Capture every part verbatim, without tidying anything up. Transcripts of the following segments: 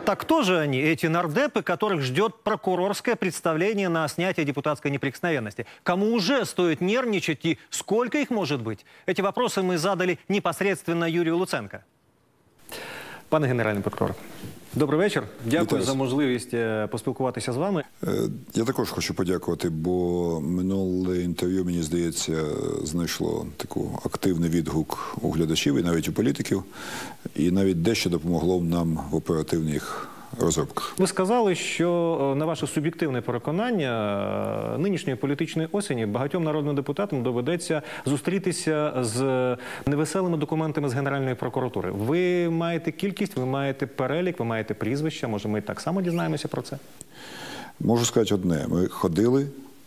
Так кто же они, эти нардепы, которых ждет прокурорское представление на снятие депутатской неприкосновенности? Кому уже стоит нервничать и сколько их может быть? Эти вопросы мы задали непосредственно Юрию Луценко. Пане генеральний прокурор, добрий вечір. Дякую Вітаю. за можливість поспілкуватися з вами. Я також хочу подякувати, бо минуле інтерв'ю, мені здається, знайшло таку активний відгук у глядачів і навіть у політиків. І навіть дещо допомогло нам в оперативних розробках. Ви сказали, що, на ваше суб'єктивне переконання, нинішньої політичної осені багатьом народним депутатам доведеться зустрітися з невеселими документами з Генеральної прокуратури. Ви маєте кількість, ви маєте перелік, ви маєте прізвища, може ми так само дізнаємося про це? Можу сказати одне, ми ходили,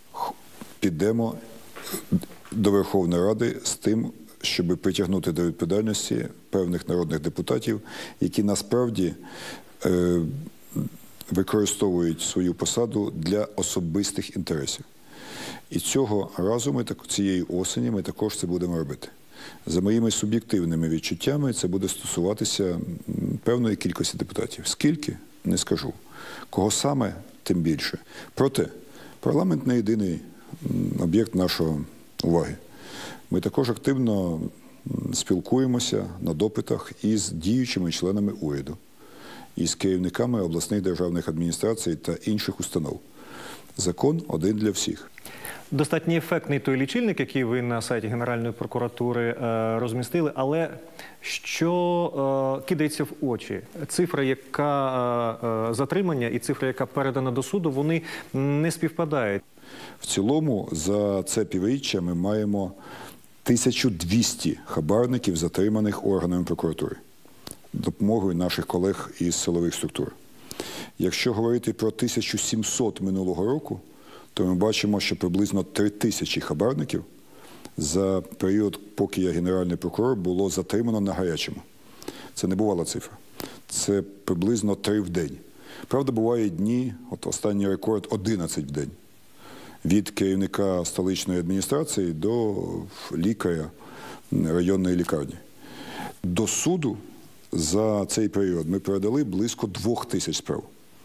підемо до Верховної Ради з тим, щоб притягнути до відповідальності певних народних депутатів, які насправді е, використовують свою посаду для особистих інтересів. І цього разу, ми так, цієї осені, ми також це будемо робити. За моїми суб'єктивними відчуттями, це буде стосуватися певної кількості депутатів. Скільки? Не скажу. Кого саме? Тим більше. Проте, парламент не єдиний об'єкт нашої уваги. Ми також активно спілкуємося на допитах із діючими членами уряду, із керівниками обласних державних адміністрацій та інших установ. Закон один для всіх. Достатньо ефектний той лічильник, який ви на сайті Генеральної прокуратури е, розмістили, але що е, кидається в очі? Цифра, яка е, затримання і цифра, яка передана до суду, вони не співпадають. В цілому за це півріччя ми маємо тисячу двісті хабарників, затриманих органами прокуратури, допомогою наших колег із силових структур. Якщо говорити про тисячу сімсот минулого року, то ми бачимо, що приблизно три тисячі хабарників за період, поки я генеральний прокурор, було затримано на гарячому. Це не бувала цифра. Це приблизно три в день. Правда, бувають дні, от останній рекорд – одинадцять в день. Від керівника столичної адміністрації до лікаря районної лікарні. До суду за цей період ми передали близько двох тисяч справ.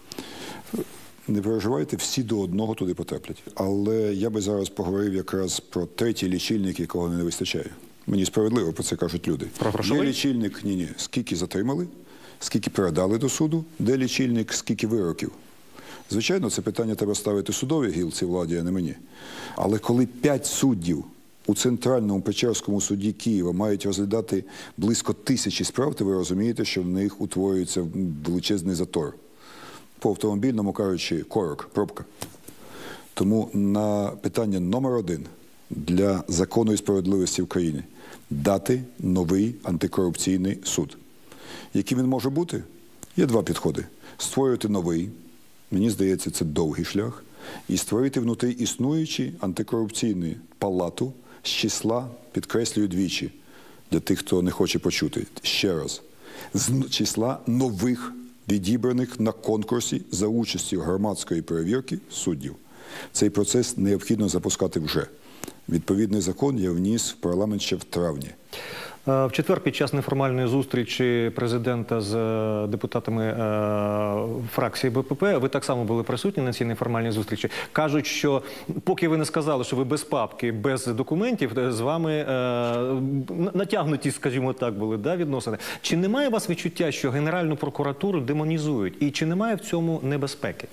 Не переживайте, всі до одного туди потраплять. Але я би зараз поговорив якраз про третій лічильник, якого не вистачає. Мені справедливо про це кажуть люди. Є лічильник, ні-ні, скільки затримали, скільки передали до суду, де лічильник, скільки вироків. Звичайно, це питання треба ставити судовій гілці владі, а не мені. Але коли п'ять суддів у Центральному Печерському суді Києва мають розглядати близько тисячі справ, то ви розумієте, що в них утворюється величезний затор. По автомобільному кажучи, корок, пробка. Тому на питання номер один для закону і справедливості в країні – дати новий антикорупційний суд. Яким він може бути? Є два підходи. Створювати новий, мені здається, це довгий шлях, і створити внутрі існуючу антикорупційну палату з числа, підкреслюю двічі, для тих, хто не хоче почути, ще раз, з числа нових відібраних на конкурсі за участю громадської перевірки суддів. Цей процес необхідно запускати вже. Відповідний закон я вніс в парламент ще в травні. В четвер під час неформальної зустрічі президента з депутатами фракції Б П П, ви так само були присутні на цій неформальній зустрічі. Кажуть, що поки ви не сказали, що ви без папки, без документів, з вами натягнуті, скажімо так, були да, відносини. Чи немає у вас відчуття, що Генеральну прокуратуру демонізують? І чи немає в цьому небезпеки?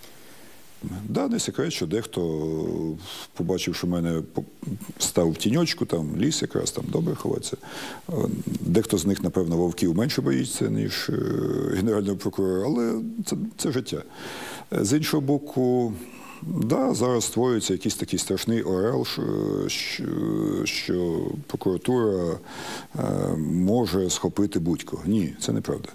Да, не секрет, що дехто, побачив, що в мене став в тіньочку, там ліс якраз, там добре ховається. Дехто з них, напевно, вовків менше боїться, ніж генерального прокурора, але це, це життя. З іншого боку, да, зараз створюється якийсь такий страшний орел, що, що прокуратура може схопити будь-кого. Ні, це неправда.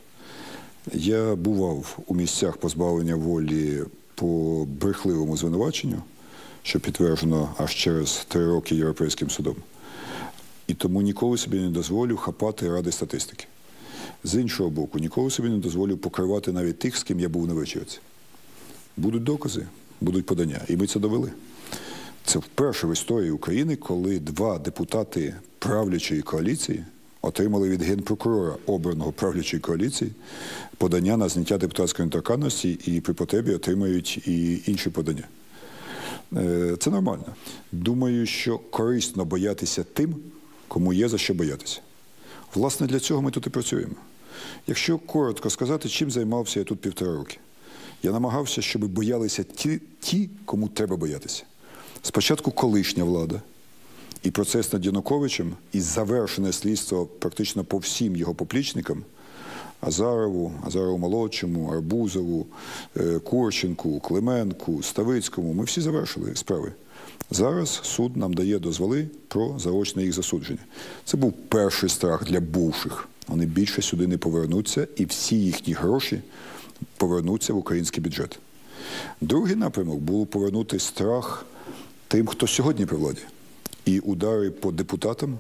Я бував у місцях позбавлення волі по брехливому звинуваченню, що підтверджено аж через три роки Європейським судом. І тому ніколи собі не дозволю хапати ради статистики. З іншого боку, ніколи собі не дозволю покривати навіть тих, з ким я був на вечірці. Будуть докази, будуть подання. І ми це довели. Це вперше в історії України, коли два депутати правлячої коаліції отримали від генпрокурора, обраного правлячої коаліції, подання на зняття депутатської недоторканності і при потребі отримають і інші подання. Це нормально. Думаю, що корисно боятися тим, кому є за що боятися. Власне, для цього ми тут і працюємо. Якщо коротко сказати, чим займався я тут півтора роки. Я намагався, щоб боялися ті, ті, кому треба боятися. Спочатку колишня влада і процес над Януковичем, і завершене слідство практично по всім його поплічникам – Азарову, Азарову-молодшому, Арбузову, Курченку, Клименку, Ставицькому – ми всі завершили справи. Зараз суд нам дає дозволи про заочне їх засудження. Це був перший страх для бувших. Вони більше сюди не повернуться, і всі їхні гроші повернуться в український бюджет. Другий напрямок був повернути страх тим, хто сьогодні при владі. І удари по депутатам,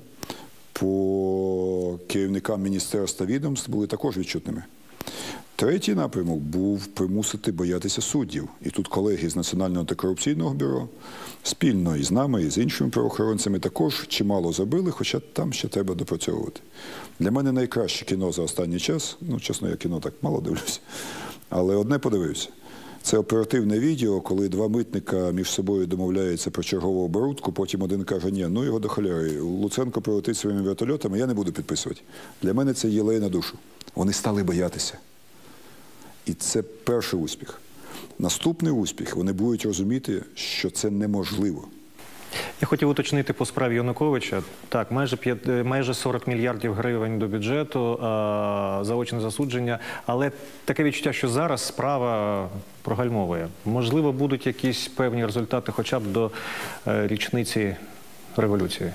по керівникам міністерств та відомств були також відчутними. Третій напрямок був примусити боятися суддів. І тут колеги з Національного антикорупційного бюро спільно із нами, і з іншими правоохоронцями також чимало зробили, хоча там ще треба допрацьовувати. Для мене найкраще кіно за останній час, ну, чесно, я кіно так мало дивлюся, але одне подивився. Це оперативне відео, коли два митника між собою домовляються про чергову оборудку, потім один каже, ні, ну його до холєри, Луценко прилетить своїми вертольотами, я не буду підписувати. Для мене це єлей на душу. Вони стали боятися. І це перший успіх. Наступний успіх, вони будуть розуміти, що це неможливо. Я хотів уточнити по справі Януковича. Так, майже, майже сорок мільярдів гривень до бюджету, а, заочне засудження. Але таке відчуття, що зараз справа прогальмовує. Можливо, будуть якісь певні результати хоча б до е, річниці революції?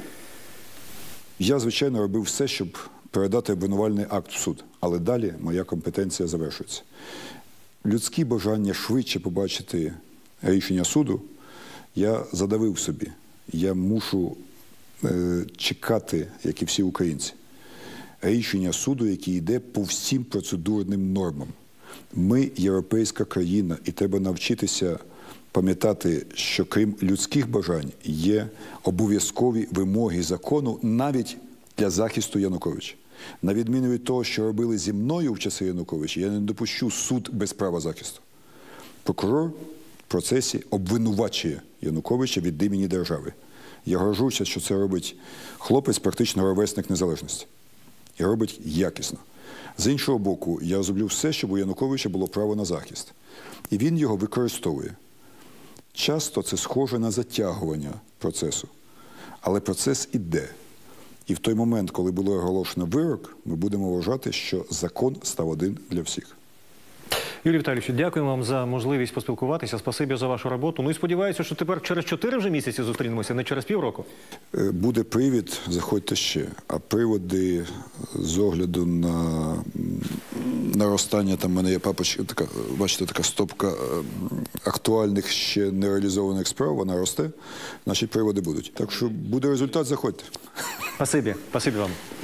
Я, звичайно, робив все, щоб передати обвинувальний акт в суд. Але далі моя компетенція завершується. Людські бажання швидше побачити рішення суду я задавив собі. Я мушу е, чекати, як і всі українці, рішення суду, яке йде по всім процедурним нормам. Ми європейська країна, і треба навчитися пам'ятати, що крім людських бажань є обов'язкові вимоги закону навіть для захисту Януковича. На відміну від того, що робили зі мною в часи Януковича, я не допущу суд без права захисту. Прокурор в процесі обвинувачує Януковича від імені держави. Я горжуся, що це робить хлопець, практично ровесник незалежності. І робить якісно. З іншого боку, я зроблю все, щоб у Януковича було право на захист. І він його використовує. Часто це схоже на затягування процесу. Але процес іде. І в той момент, коли було оголошено вирок, ми будемо вважати, що закон став один для всіх. Юрій Віталійович, дякуємо вам за можливість поспілкуватися. Спасибі за вашу роботу. Ну і сподіваюся, що тепер через чотири вже місяці зустрінемося, не через півроку. Буде привід, заходьте ще. А приводи з огляду на наростання, там в мене є папочка, така, бачите, така стопка актуальних ще нереалізованих справ, вона росте, значить приводи будуть. Так що буде результат, заходьте. Спасибі, спасибі вам.